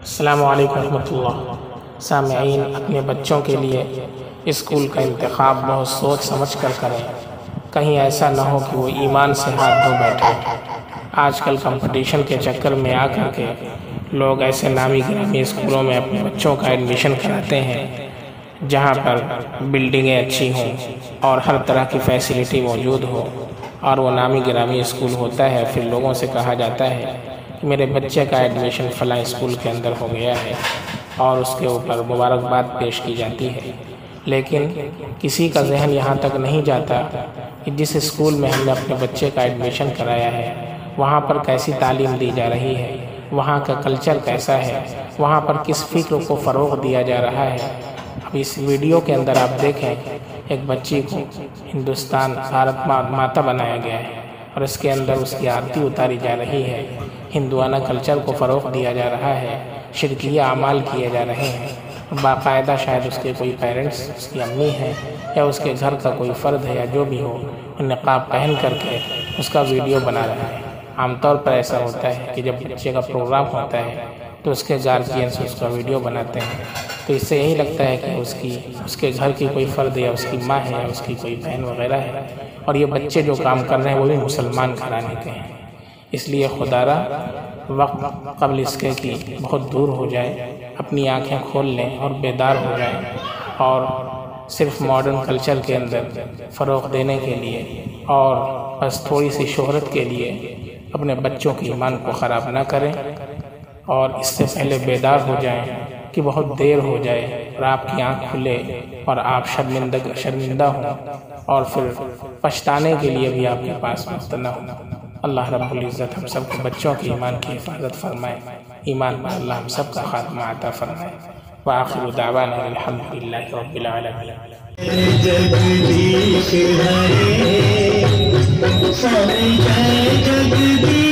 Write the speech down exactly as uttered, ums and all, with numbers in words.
السلام علیکم ورحمۃ اللہ۔ سامعین، اپنے بچوں کے لیے اسکول کا انتخاب بہت سوچ سمجھ کر کریں، کہیں ایسا نہ ہو کہ وہ ایمان سے ہاتھ دھو بیٹھے۔ آج کل کمپٹیشن کے چکر میں آ کر کے لوگ ایسے نامی گرامی اسکولوں میں اپنے بچوں کا ایڈمیشن کراتے ہیں جہاں پر بلڈنگیں اچھی ہوں اور ہر طرح کی فیسلٹی موجود ہو، اور وہ نامی گرامی اسکول ہوتا ہے۔ پھر لوگوں سے کہا جاتا ہے کہ میرے بچے کا ایڈمیشن فلاں اسکول کے اندر ہو گیا ہے، اور اس کے اوپر مبارکباد پیش کی جاتی ہے۔ لیکن کسی کا ذہن یہاں تک نہیں جاتا کہ جس اسکول میں ہم نے اپنے بچے کا ایڈمیشن کرایا ہے وہاں پر کیسی تعلیم دی جا رہی ہے، وہاں کا کلچر کیسا ہے، وہاں پر کس فکر کو فروغ دیا جا رہا ہے۔ اب اس ویڈیو کے اندر آپ دیکھیں، ایک بچی کو ہندوستان بھارت ماتا بنایا گیا ہے اور اس کے اندر اس کی آرتی اتاری جا رہی ہے، ہندوانہ کلچر کو فروغ دیا جا رہا ہے، شرکیہ اعمال کیے جا رہے ہیں۔ باقاعدہ شاید اس کے کوئی پیرنٹس، اس کی امی ہیں یا اس کے گھر کا کوئی فرد ہے یا جو بھی ہو، نقاب پہن کر کے اس کا ویڈیو بنا رہا ہے۔ عام طور پر ایسا ہوتا ہے کہ جب بچے کا پروگرام ہوتا ہے تو اس کے گارجینس اس کا ویڈیو بناتے ہیں، تو اس سے یہی لگتا ہے کہ اس کی اس کے گھر کی کوئی فرد یا اس کی ماں ہے یا اس کی کوئی بہن وغیرہ ہے، اور یہ بچے جو کام کر رہے ہیں وہ بھی مسلمان گھرانے کے ہیں۔ اس لیے خدا را وقت قبل اس کے کہ بہت دور ہو جائے، اپنی آنکھیں کھول لیں اور بیدار ہو جائیں، اور صرف ماڈرن کلچر کے اندر فروغ دینے کے لیے اور بس تھوڑی سی شہرت کے لیے اپنے بچوں کے ایمان کو خراب نہ کریں، اور اس سے پہلے بیدار ہو جائیں کہ بہت دیر ہو جائے اور آپ کی آنکھ کھلے اور آپ شرمندہ شرمندہ ہوں، اور پھر پچھتانے کے لیے بھی آپ کے پاس وقت نہ ہو۔ اللہ رب العزت ہم سب کو بچوں کی ایمان کی حفاظت فرمائے، ایمان پر اللہ ہم سب کا خاتمہ عطا فرمائے۔ وآخر دعوانا الحمدللہ رب العالمین۔ جگدیش ہرے سارے جگدیش